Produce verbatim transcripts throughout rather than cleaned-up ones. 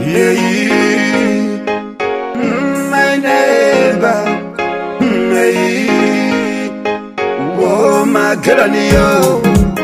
Hey, my neighbor. Hey, oh my girl, yo.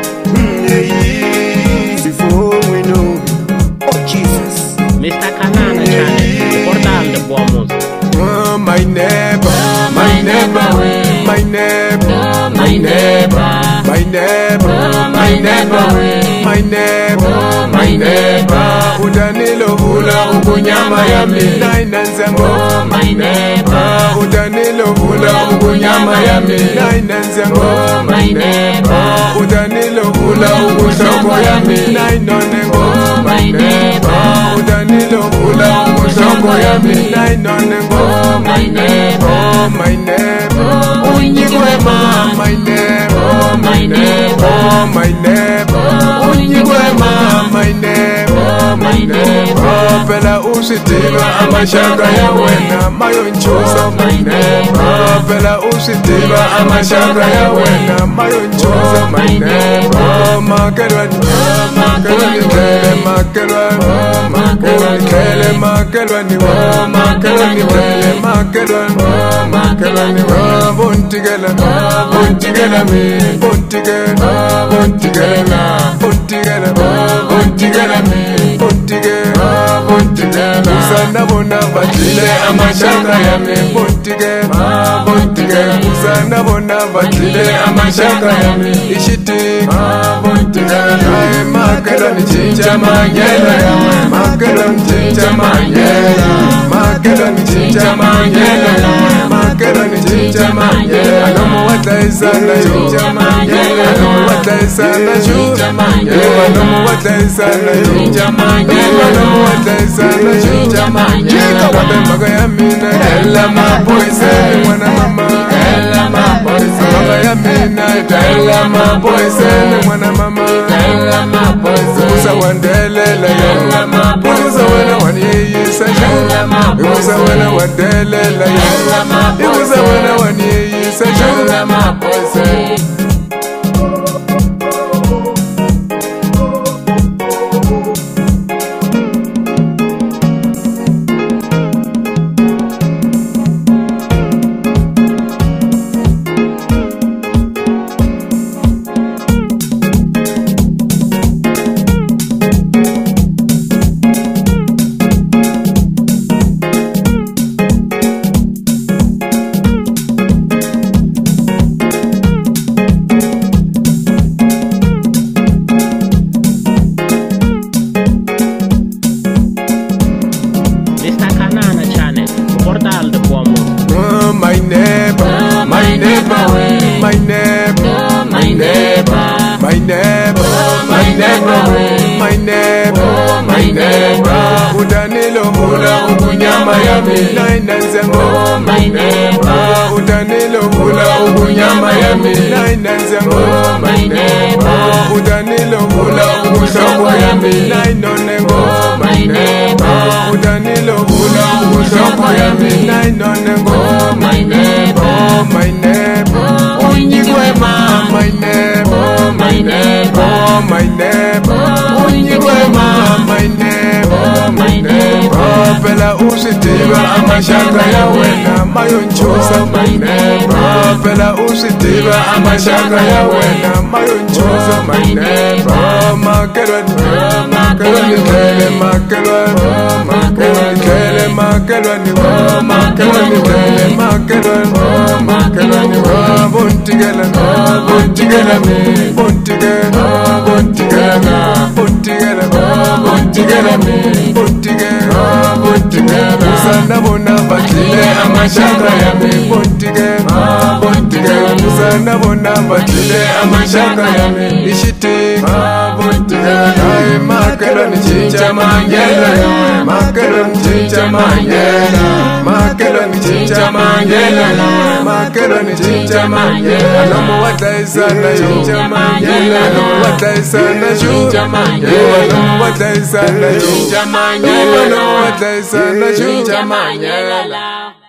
Hey, before we know, oh Jesus, Mister Kanana Channel, portal de Bournemouth. Oh my neighbor, my neighbor, my neighbor, my neighbor, my neighbor, my neighbor, my neighbor, my neighbor. Udanilo hula ukunyama ya mina inanzango. My neighbor, udanilo hula ukunyama ya mina inanzango. My neighbor, udanilo hula ukushoko ya mina inonengo. My neighbor, udanilo hula ukushoko ya mina inonengo. My neighbor, my neighbor, unyigwema. My neighbor, my neighbor, my neighbor, unyigwema. My neighbor, my neighbor, pela usitiva amashaka ya wena mayonchosa. My neighbor, pela usitiva amashaka ya wena mayonchosa. My neighbor, makelwa makelwa ni kele makelwa makelwa ni kele makelwa ni wa makelwa ni kele makelwa makelwa ni wa bontigela bontigela mi bontigela bontigela bontigela bontigela mi bontigela bontigela usana bona batile amashaka ya mi bontigela bontigela usana bona batile amashaka ya mi ishiti bontigela makelwa ni chincha mangela ya makelwa ni chincha mangela makelwa ni chincha mangela makelwa ni chincha mangela alomo wataisana chincha mangela alomo wataisana chincha mangela alomo wataisana chincha mangela alomo wataisana chincha mangela wabembaga ya mina ela mapoise mwana mama ela mapoise mama ya mina ela mapoise mwana mama ela mapoise usa wandelela ela mapoise usa wana waniyisa ela mapoise usa wana wandelela ela mapoise usa wana waniyisa ela mapoise. My neighbor, my neighbor, my neighbor, my neighbor, my neighbor, my neighbor, my neighbor, my neighbor. Udanilo hula ukunyama ya mina inanzango. My neighbor, udanilo hula ukunyama ya mina inanzango. My neighbor, udanilo hula ukushoko ya mina inonengo. My neighbor, udanilo hula ukushoko ya mina inonengo. My neighbor, my neighbor, unyigwema. My neighbor, my neighbor, my neighbor, unyigwema. My neighbor, my neighbor, pela usitiva amashaka ya wena mayonchosa. My neighbor, pela usitiva amashaka ya wena mayonchosa. My neighbor, makelwa makelwa ni kele makelwa makelwa ni kele makelwa ni wa makelwa ni kele makelwa makelwa ni wa bontigela bontigela mi bontigela bontigela bontigela bontigela mi bontigela bontigela usana bona batile amashaka ya mi bontigela bontigela usana bona batile amashaka ya mi ishiti bontigela ai makelwa ni chincha mangela makelwa ni chincha mangela makelwa ni chincha mangela makelwa ni chincha mangela alomo wataisana chincha mangela alomo wataisana chincha mangela alomo wataisana chincha mangela alomo wataisana chincha mangela.